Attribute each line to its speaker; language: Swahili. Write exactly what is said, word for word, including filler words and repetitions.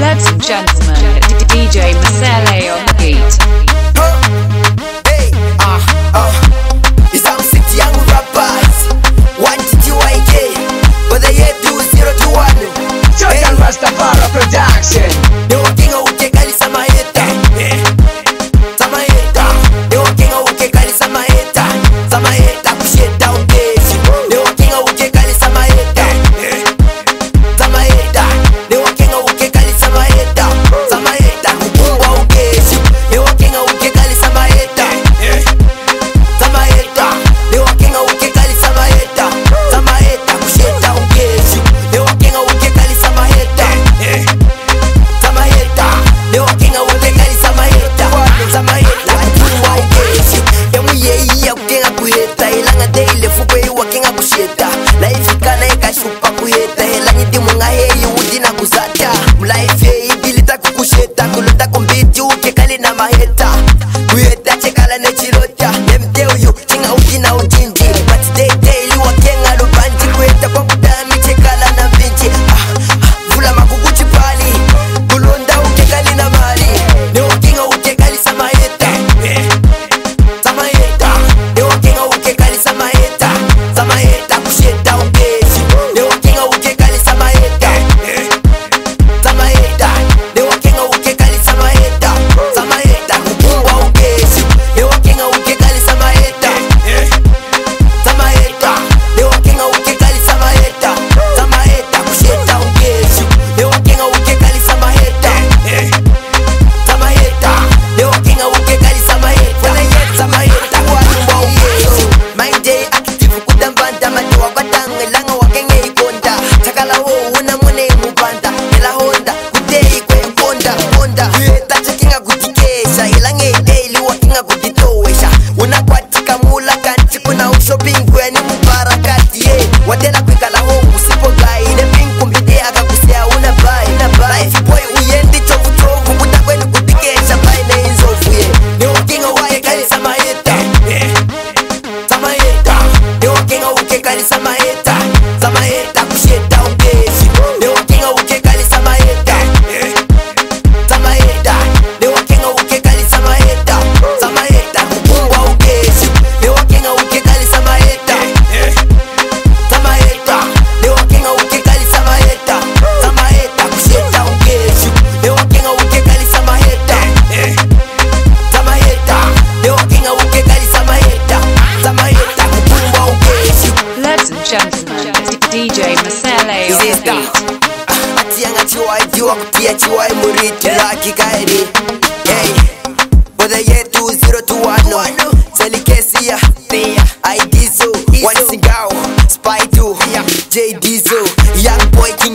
Speaker 1: Ladies and gentlemen, D J Masele on the beat.
Speaker 2: Hey, ah, ah, it's our city young rappers. One T T Y K, but they hate two zero two one.
Speaker 3: Total Rastafari production.
Speaker 2: They walking okay, kali sama heta, sama heta. They walking okay, kali sama heta, sama heta. Kushit down days. They walking okay, kali sama heta, sama heta. They walking okay, kali sama heta, sama heta. Kukumba okay. They walking okay, kali sama heta, sama heta. They walking okay, kali sama heta, sama heta. Kushit down days. They walking okay, kali sama heta. Sama heta, they walking away, kali sama heta, sama heta. Kukumba okay. Yamu yeyi ya kukenga kuheta, ilanga daily fukwe wakenga kusheta. Life kana ikashupa kuheta, hela nyidimu nga heyi udina kuzata. Life yeyi bilita kukusheta, kulunda kumbiti uke kali na maheta. Kuheta chekala nechilota, let me tell you, chinga udina ujinji. But today daily wakenga lubanji, kuheta kwa kudami chekala na binji. Ah, ah, vula makukuchi pali, kulunda uke kali na mali. Ne wakenga uke kali sama heta, sama heta. Ne wakenga uke kali sama heta, sama heta. Kusheta ukesi, ne wakenga uke kali sama heta, sama heta. Ne wakenga uke kali sama heta, sama heta. Kukumba ukesi, ne wakenga uke kali sama heta, sama heta. Ne wakenga uke kali sama heta, sama heta. Kusheta ukesi, ne wakenga uke kali sama heta, sama heta. Ne wakenga uke kali sama heta, sama heta. Kukumba ukesi. My day active kudambanda madoa batanga langa wakenga ikonda. Takala ho una mune mubanda, ela honda kudei kwe konda konda. Kuheta chakinga kutikesha, ilange daily wakinga kuditowesha. Unakwatika mula kanti kuna ushopping kweni mubarakati ye. Wadela kwikala ho usipo gai, ne pinku mbide akakusea una bai na bai. Life boy uyendi chovu chovu, kuta kweni kutikesha bai na inzofu ye. Ne wakinga wae kali sama heta, sama heta. Ne wakinga uke kali sama heta, sama heta. Kusheta ukesi, ne wakinga uke kali sama heta, sama heta. Ne wakinga uke kali sama heta, sama heta. Kukumba ukesi, ne wakinga uke kali sama heta, sama heta. Ne wakinga uke kali sama heta, sama heta. Kusheta ukesi, ne wakinga uke kali sama heta, sama heta. Ne wakinga uke kali sama heta, sama heta. Kukumba ukesi.
Speaker 1: Ladies and gentlemen, D J Masele on the beat.
Speaker 2: Atianga chiwai jiwa kutia chiwai muriti laki kairi. Hey, whether ye two zero two one, Selikesia, I Dizo, One Singao, Spy two, J Dizo, Young Boy King.